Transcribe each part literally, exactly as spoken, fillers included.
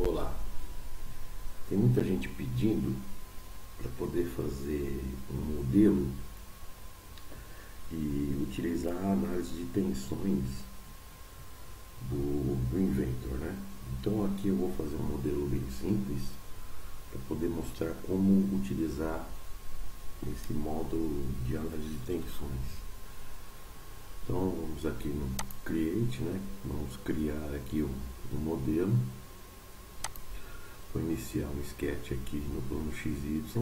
Olá, tem muita gente pedindo para poder fazer um modelo e utilizar a análise de tensões do, do Inventor, né? Então aqui eu vou fazer um modelo bem simples para poder mostrar como utilizar esse módulo de análise de tensões. Então vamos aqui no Create, né? Vamos criar aqui um, um modelo. Vou iniciar um sketch aqui no plano X Y.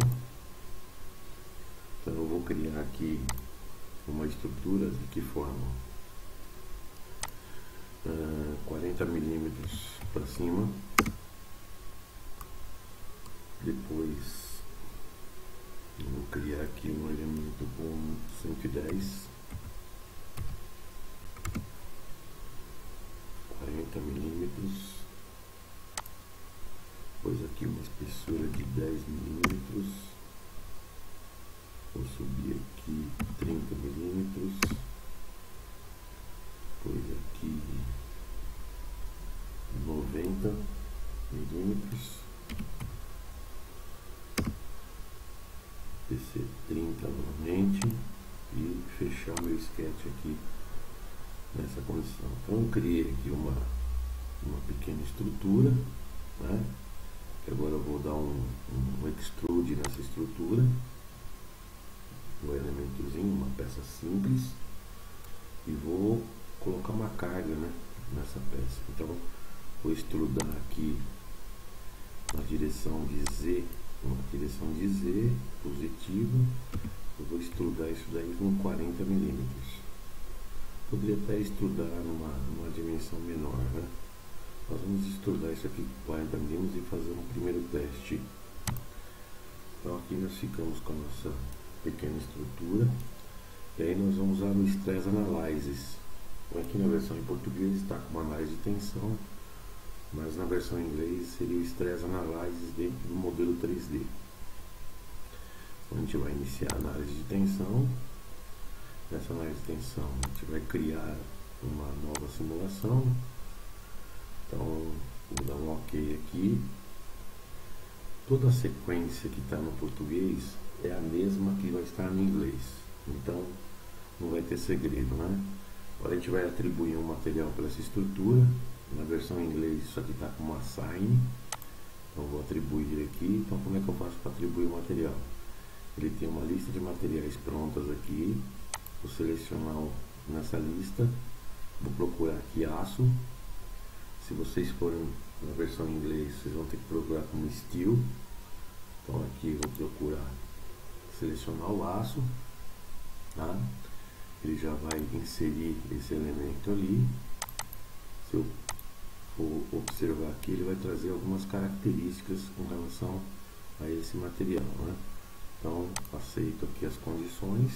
Então eu vou criar aqui uma estrutura de que forma uh, quarenta milímetros para cima. Depois vou criar aqui um elemento com cento e dez, quarenta milímetros. Depois aqui uma espessura de dez milímetros. Vou subir aqui trinta milímetros. Depois aqui noventa milímetros. Descer trinta novamente e fechar o meu sketch aqui nessa condição. Então eu criei aqui uma, uma pequena estrutura, né? Que agora eu vou dar um, um extrude nessa estrutura, um elementozinho, uma peça simples, e vou colocar uma carga, né, nessa peça. Então vou extrudar aqui na direção de Z, uma direção de Z positivo. Eu vou extrudar isso daí com quarenta milímetros. Poderia até extrudar numa, numa dimensão menor, né? Nós vamos extrudar isso aqui com quarenta milímetros e fazer um primeiro teste. Então aqui nós ficamos com a nossa pequena estrutura. E aí nós vamos usar no Stress Analysis. Então aqui na versão em português está com uma análise de tensão, mas na versão em inglês seria o Stress Analysis dentro do modelo três D. Então a gente vai iniciar a análise de tensão. Nessa análise de tensão a gente vai criar uma nova simulação. Então, vou dar um OK aqui. Toda a sequência que está no português é a mesma que vai estar no inglês. Então, não vai ter segredo, né? Agora a gente vai atribuir um material para essa estrutura. Na versão em inglês, isso aqui está como assign. Então, vou atribuir aqui. Então, como é que eu faço para atribuir o material? Ele tem uma lista de materiais prontas aqui. Vou selecionar nessa lista. Vou procurar aqui aço. Se vocês forem na versão em inglês, vocês vão ter que procurar como steel. Então aqui eu vou procurar selecionar o aço, tá? Ele já vai inserir esse elemento ali. Se eu for observar aqui, ele vai trazer algumas características com relação a esse material, né? Então aceito aqui as condições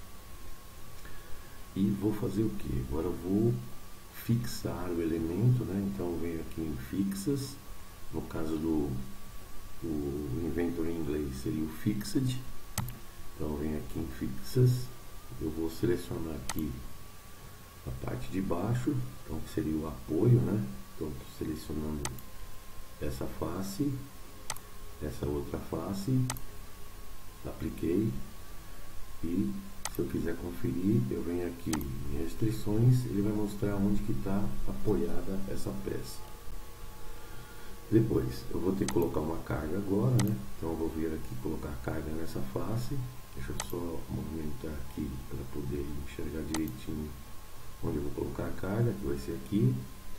e vou fazer o que? Agora eu vou fixar o elemento, né? Então eu venho aqui em fixas. No caso do o Inventor em inglês seria o fixed. Então eu venho aqui em fixas. Eu vou selecionar aqui a parte de baixo, então que seria o apoio, né? Então estou selecionando essa face, essa outra face, apliquei. E se eu quiser conferir, eu venho aqui em restrições, ele vai mostrar onde que está apoiada essa peça. Depois, eu vou ter que colocar uma carga agora, né? Então eu vou vir aqui colocar carga nessa face. Deixa eu só movimentar aqui para poder enxergar direitinho onde eu vou colocar a carga, que vai ser aqui.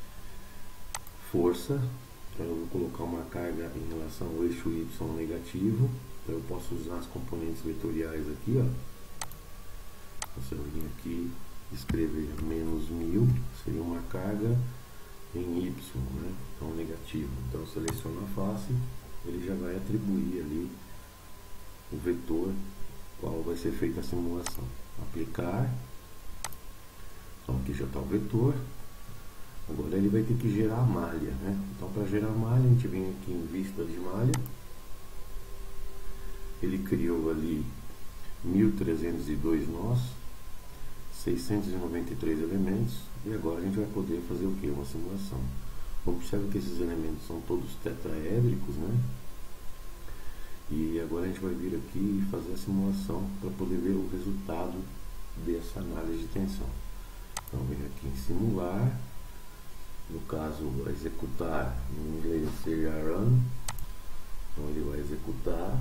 Força, então eu vou colocar uma carga em relação ao eixo Y negativo. Então eu posso usar as componentes vetoriais aqui, ó. Se eu vir aqui escrever menos mil, seria uma carga em Y, né? Então negativo. Então eu seleciono a face, ele já vai atribuir ali o vetor qual vai ser feita a simulação. Aplicar. Então aqui já está o vetor. Agora ele vai ter que gerar a malha, né? Então para gerar a malha a gente vem aqui em vista de malha. Ele criou ali mil trezentos e dois nós, seiscentos e noventa e três elementos, e agora a gente vai poder fazer o que? Uma simulação. Observe que esses elementos são todos tetraédricos, né? E agora a gente vai vir aqui e fazer a simulação para poder ver o resultado dessa análise de tensão. Então, vem aqui em simular, no caso, executar, em inglês seja run, então ele vai executar,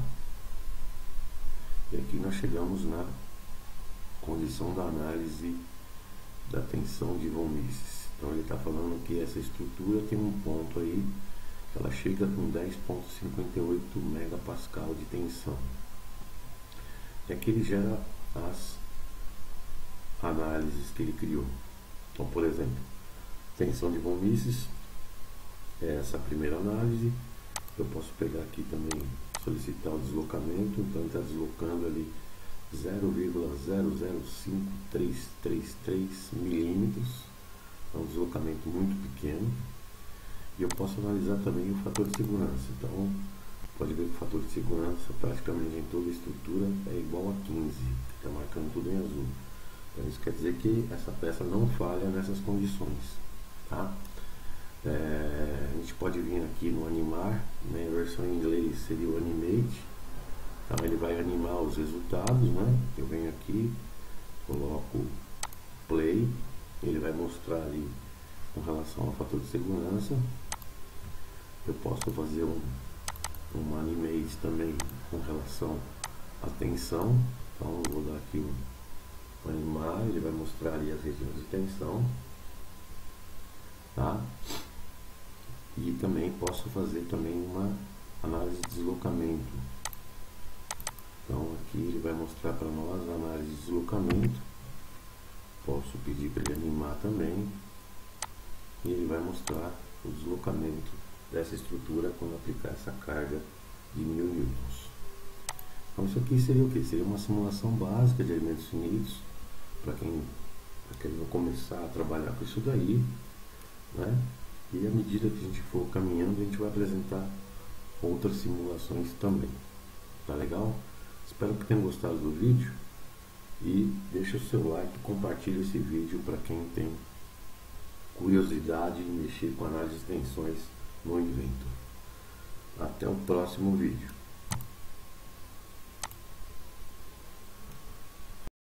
e aqui nós chegamos na condição da análise da tensão de von Mises. Então ele está falando que essa estrutura tem um ponto aí, que ela chega com dez vírgula cinquenta e oito megapascal de tensão. E aqui ele gera as análises que ele criou. Então, por exemplo, tensão de von Mises é essa primeira análise. Eu posso pegar aqui também, solicitar o deslocamento, então ele está deslocando ali zero vírgula zero zero cinco três três três milímetros, é um deslocamento muito pequeno. E eu posso analisar também o fator de segurança. Então, pode ver que o fator de segurança praticamente em toda a estrutura é igual a quinze, que está marcando tudo em azul. Então, isso quer dizer que essa peça não falha nessas condições, tá? É, a gente pode vir aqui no animar, né? A versão em inglês seria o animate. Então ele vai animar os resultados, né? Eu venho aqui, coloco play, ele vai mostrar ali com relação ao fator de segurança. Eu posso fazer um, um animate também com relação à tensão. Então eu vou dar aqui um, um animar, ele vai mostrar ali as regiões de tensão, tá? E também posso fazer também uma análise de deslocamento. Então aqui ele vai mostrar para nós a análise de deslocamento. Posso pedir para ele animar também. E ele vai mostrar o deslocamento dessa estrutura quando aplicar essa carga de mil newtons. Então isso aqui seria o que? Seria uma simulação básica de elementos finitos para quem, para quem vai começar a trabalhar com isso daí, né? E à medida que a gente for caminhando, a gente vai apresentar outras simulações também. Tá legal? Espero que tenham gostado do vídeo e deixe o seu like e compartilhe esse vídeo para quem tem curiosidade em mexer com análise de tensões no invento. Até o próximo vídeo.